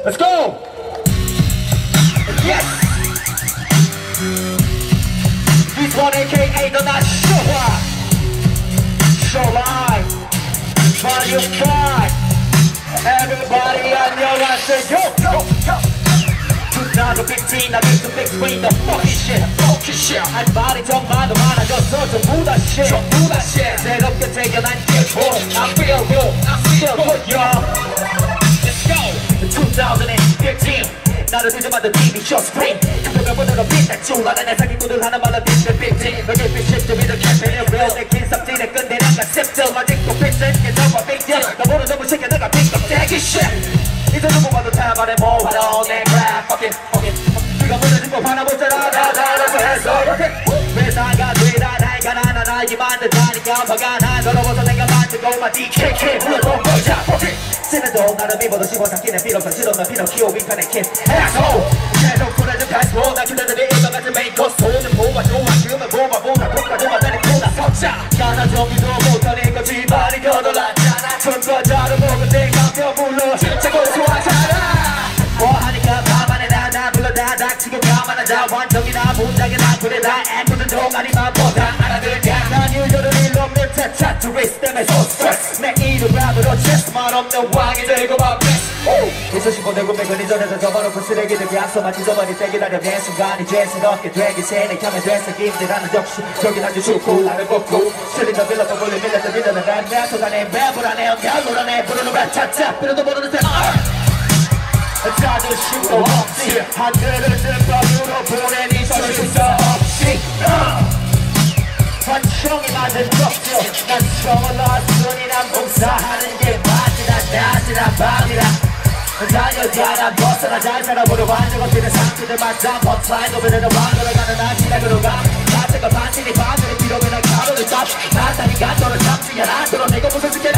Let's go! Yes! This one aka the NaShow! Show live! Volume 5! Everybody 안녕하세요! Yo! 2015 I get to big screen the fucking shit 할 말이 정말 많아졌어 전부 다 shit 새롭게 태어난 기분 I feel good y'all Let's go 2015 나를 뒤져봤던 TV 쇼 스프링 그들보다는 빛났죠 나는 내 사기꾼들 하나마다 빛을 빅지 너의 빛을 좀 이렇게 캐페인 real 내 긴 삽질에 끈대 내가 셉들 아직도 픽셀 너와 빅딜 너 모르는 너무 쉽게 내가 빅업대기 shit 이제 누구 봐도 타발에 뭐하러 내 rap fucking 네가 무너진 거 하나 못 살아 나라고 했어 회사가 되다 나이가 나나 이 만든다니까 화가 나 더러워서 내가 만들고 마 DKK 불러도 보자 쓰는도 나를 믿어도 씹어삼키는 필요없어 싫어는 피노키오 윙판의 킷 asshole 계속 쏟아진 패스로 나 그대들이 일과 같은 메인 코스 손을 뽑아 좋아 지금은 뽑아 똑같은 나는 코나 석자 가나 정비도 못하는 거지 말이 거덜났잖아 전과자를 먹을 때 감겨 불러 진짜 고소하잖아 뭐하니까 밤안에 나 불러다 닥치고 가만하자 완전이나 분장이나 그래 다 애꾸는 동아리만 보다 알아들냐 난 유저를 일 없는 타투리스트 때문에 so stress 내 이름 랩으로 chest 말 없는 왕이 되고 막 bless 2015내 금액은 이전에서 접어놓고 쓰레기들 앞서만 찢어버릴 때 기다려낸 순간이 죄스럽게 되기 세뇌하면 됐어 힘들하는 적시 저기 난지 죽고 나를 벗고 슬리더 빌러도 볼리 밀렸다 밀려는 랩 속안에 랩을 안해 엄격을 안해 부르는 랩 차차 필요도 모르는 새 자존심도 없지 하늘을 뜬밤으로 보내니 소리도 없이 환청이 만든 적죠 난 처음 왔으니 난 봉사하는 게 맞이라 낮이라 밤이라 달려가라 벗어나 잘 살아보려 완전 없이는 상태들 맞아 버트라이더 베르는 왕으로 가는 아지락으로 가 자체가 반신이 반전이 필요해 난 가로를 잡 나타니 간도를 잡지 않아 너로 내가 무슨 짓게